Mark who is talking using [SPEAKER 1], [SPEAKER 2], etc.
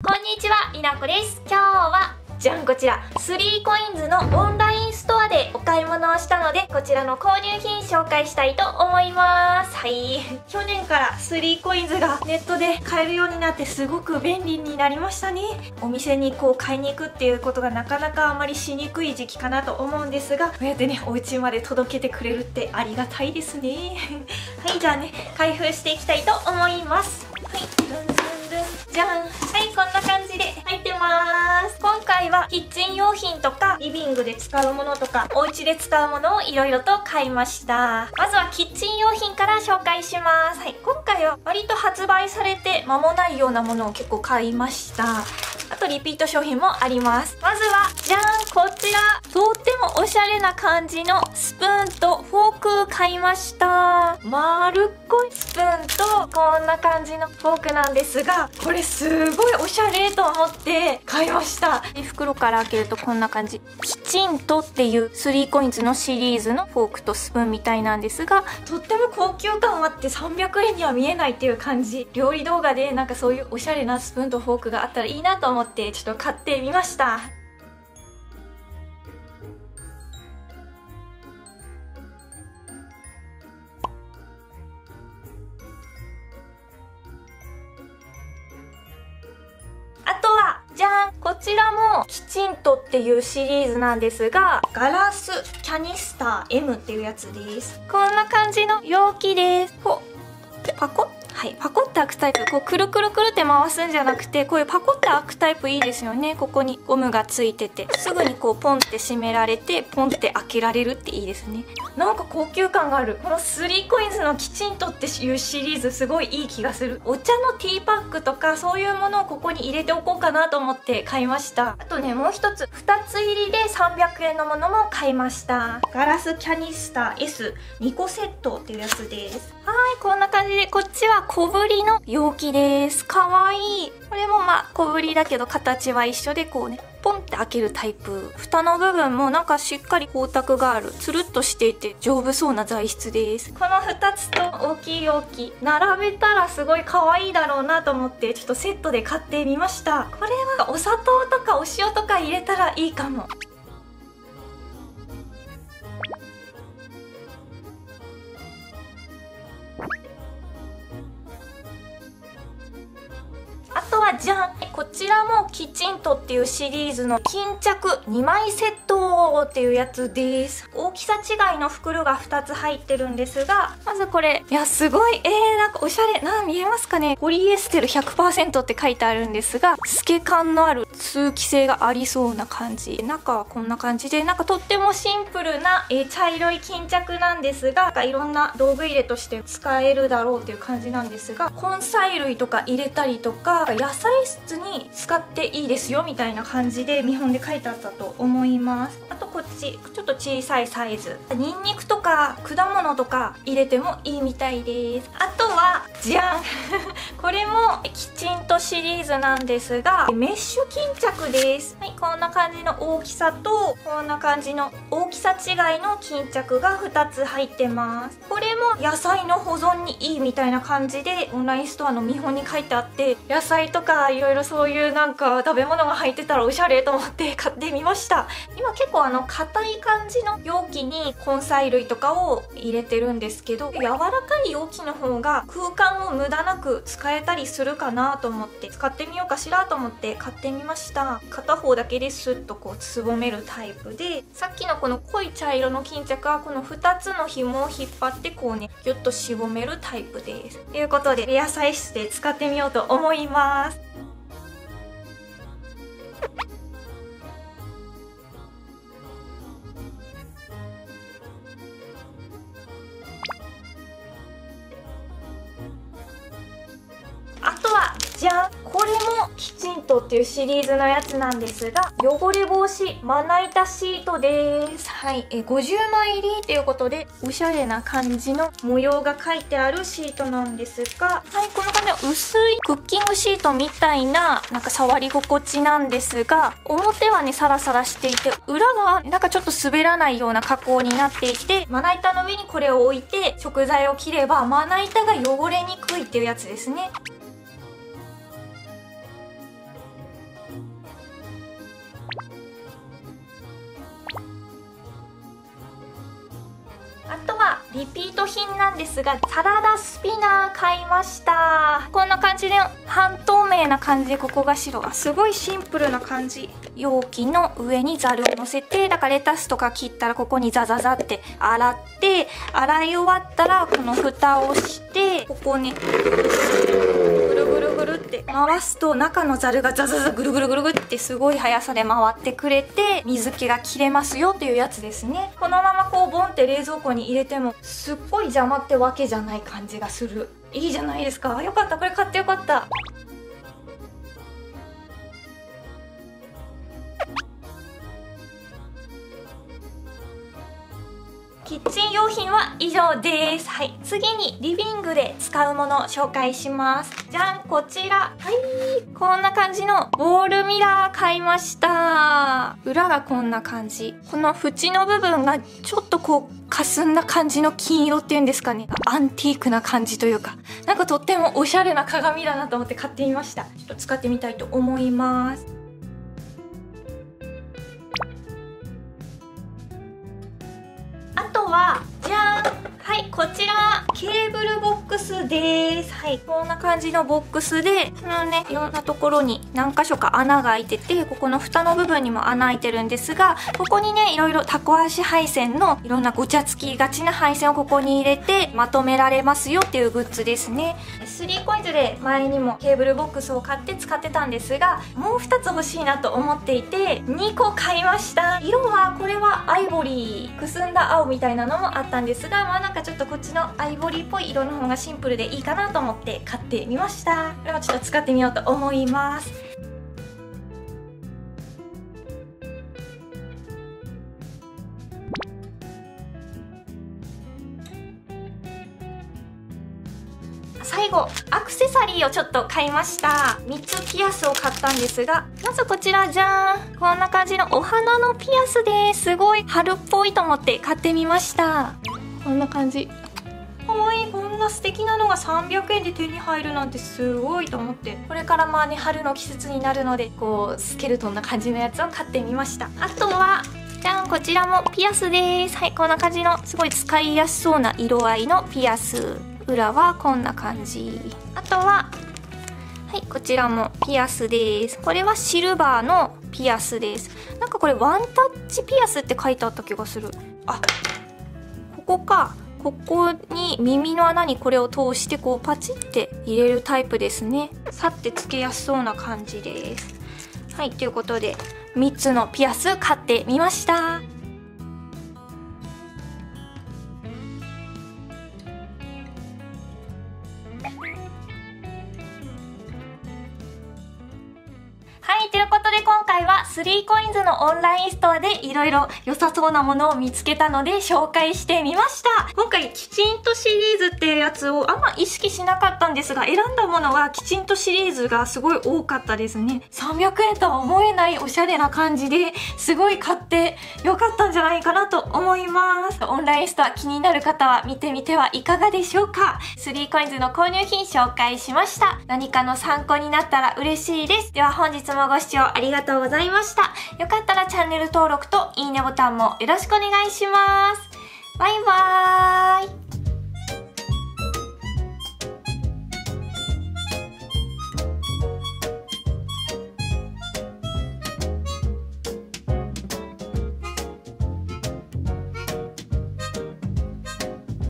[SPEAKER 1] こんにちは、りなこです。今日はじゃん、こちら 3COINS のオンラインストアでお買い物をしたので、こちらの購入品紹介したいと思います。はい、去年から 3COINS がネットで買えるようになってすごく便利になりましたね。お店に買いに行くっていうことがなかなかあまりしにくい時期かなと思うんですが、こうやってね、お家まで届けてくれるってありがたいですね。はい、じゃあね、開封していきたいと思います。はい、ルンルンルンじゃん。はい、こんな感じで入ってます。今回はキッチン用品とかリビングで使うものとかお家で使うものをいろいろと買いました。まずはキッチン用品から紹介します。はい、今回は割と発売されて間もないようなものを結構買いました。あとリピート商品もあります。まずはじゃん、こちらとってもおしゃれな感じのスプーンとフォーク買いました。丸っこいスプーンとこんな感じのフォークなんですが、これすごいおしゃれと思って買いました。袋から開けるとこんな感じ。きちんとっていう 3COINS のシリーズのフォークとスプーンみたいなんですが、とっても高級感あって300円には見えないっていう感じ。料理動画でなんかそういうおしゃれなスプーンとフォークがあったらいいなと思ってちょっと買ってみました。あとはじゃん、こちらもきちんとっていうシリーズなんですが、ガラスキャニスター M っていうやつです。こんな感じの容器です。パコッ、はい、パコって開くタイプ。くるくるくるって回すんじゃなくて、こういうパコって開くタイプいいですよね。ここにゴムがついてて、すぐにポンって閉められて、ポンって開けられるっていいですね。なんか高級感がある。この 3COINS のきちんとっていうシリーズすごいいい気がする。お茶のティーパックとかそういうものをここに入れておこうかなと思って買いました。あとね、もう一つ2つ入りで300円のものも買いました。ガラスキャニスター S2 個セットっていうやつです。はい、こんな感じで、こっちは小ぶりの容器です。かわいい。これも小ぶりだけど形は一緒でポンって開けるタイプ。蓋の部分もなんかしっかり光沢がある。つるっとしていて丈夫そうな材質です。この2つと大きい容器並べたらすごい可愛いだろうなと思ってちょっとセットで買ってみました。これはお砂糖とかお塩とか入れたらいいかも。あとはじゃん、こちらもきちんとっていうシリーズの巾着2枚セットっていうやつです。大きさ違いの袋が2つ入ってるんですが、まずこれ、いやすごいなんかおしゃれ見えますかね。ポリエステル 100% って書いてあるんですが、透け感のある通気性がありそうな感じ。中はこんな感じで、なんかとってもシンプルな茶色い巾着なんですが、いろんな道具入れとして使えるだろうっていう感じなんですが、根菜類とか入れたりとか野菜室に使っていいですよみたいな感じで見本で書いてあったと思います。あとこっちちょっと小さいサイズ、ニンニクとか果物とか入れてもいいみたいです。あとはじゃんこれもきちんとシリーズなんですが、メッシュ巾着です。はい、こんな感じの大きさとこんな感じの大きさ違いの巾着が2つ入ってます。これも野菜の保存にいいみたいな感じでオンラインストアの見本に書いてあって、野菜とかいろいろそういうなんか食べ物が入ってたらおしゃれと思って買ってみました。今結構硬い感じの容器に根菜類とかを入れてるんですけど、柔らかい容器の方が空間を無駄なく使えたりするかなと思って使ってみようかしらと思って買ってみました。片方だけでスッとつぼめるタイプで、さっきのこの濃い茶色の巾着はこの2つの紐を引っ張ってギュッとしぼめるタイプです。ということで野菜室で使ってみようと思います。あとはじゃん、これもきちんとっていうシリーズのやつなんですが、汚れ防止まな板シートです。はい、50枚入りということでおしゃれな感じの模様が書いてあるシートなんですが、はい、この感じの薄いクッキングシートみたいななんか触り心地なんですが、表はねサラサラしていて、裏がなんかちょっと滑らないような加工になっていて、まな板の上にこれを置いて食材を切ればまな板が汚れにくいっていうやつですね。 リピート品なんですが、サラダスピナー買いました。こんな感じで半透明な感じで、ここが白がすごいシンプルな感じ。容器の上にザルを乗せて、だからレタスとか切ったらここにザザザって洗って、洗い終わったらこの蓋をして、ここにぐるぐるぐるって回すと、中のザルがザザザぐるぐるぐるぐるってすごい速さで回ってくれて、水気が切れますよっていうやつですね。このままこうボンって冷蔵庫に入れてもすっごい邪魔ってわけじゃない感じがする。いいじゃないですか。よかった、これ買ってよかった。キッチン用品は以上です。はい。次にリビングで使うものを紹介します。じゃん、こちら。はい。こんな感じのウォールミラー買いました。裏がこんな感じ。この縁の部分がちょっとこう、霞んだ感じの金色っていうんですかね。アンティークな感じというか、なんかとってもおしゃれな鏡だなと思って買ってみました。ちょっと使ってみたいと思います。あとは、じゃーん！はい、こちら、ケーブルボックスです。はい、こんな感じのボックスで、そのね、いろんなところに何箇所か穴が開いてて、ここの蓋の部分にも穴開いてるんですが、ここにね、いろいろタコ足配線のいろんなごちゃつきがちな配線をここに入れて、まとめられますよっていうグッズですね。3COINS で前にもケーブルボックスを買って使ってたんですが、もう2つ欲しいなと思っていて、2個買いました。色は、これはアイボリー、くすんだ青みたいなのもあったんですが、まあなんかちょっとこっちのアイボリーっぽい色の方がシンプルでいいかなと思って買ってみました。これもちょっと使ってみようと思います。最後、アクセサリーをちょっと買いました。3つピアスを買ったんですが、まずこちらじゃーん。こんな感じのお花のピアスです。すごい春っぽいと思って買ってみました。こんな感じ。かわいい。こんな素敵なのが300円で手に入るなんてすごいと思って。これからまあね、春の季節になるので、こう、スケルトンな感じのやつを買ってみました。あとは、じゃん、こちらもピアスです。はい、こんな感じのすごい使いやすそうな色合いのピアス。裏はこんな感じ。あとは、はい、こちらもピアスです。これはシルバーのピアスです。なんかこれワンタッチピアスって書いてあった気がする。あ、ここか。ここに耳の穴にこれを通してこうパチって入れるタイプですね。さってつけやすそうな感じです。はい、ということで3つのピアス買ってみました。はい、ということで今回は 3COINS のオンラインストアでいろいろ良さそうなものを見つけたので紹介してみました。今回きちんとシリーズっていうやつをあんま意識しなかったんですが、選んだものはきちんとシリーズがすごい多かったですね。300円とは思えないおしゃれな感じですごい買ってよかったんじゃないかなと思います。オンラインストア気になる方は見てみてはいかがでしょうか。3COINS の購入品紹介しました。何かの参考になったら嬉しいです。では本日もご視聴ありがとうございました。よかったらチャンネル登録といいねボタンもよろしくお願いします。バイバーイ。